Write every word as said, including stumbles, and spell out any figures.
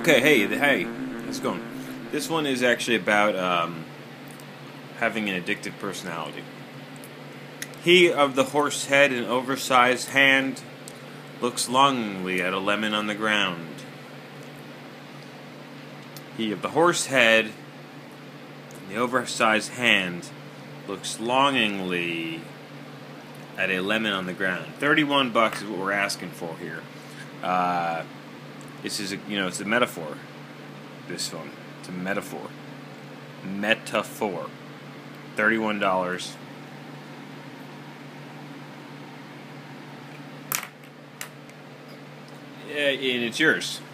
Okay, hey, hey, how's it going? This one is actually about um, having an addictive personality. He of the horse head and oversized hand looks longingly at a lemon on the ground. He of the horse head and the oversized hand looks longingly at a lemon on the ground. Thirty-one bucks is what we're asking for here. Uh, this is a, you know, it's a metaphor. This one, it's a metaphor. Metaphor. Thirty-one dollars. Yeah, and it's yours.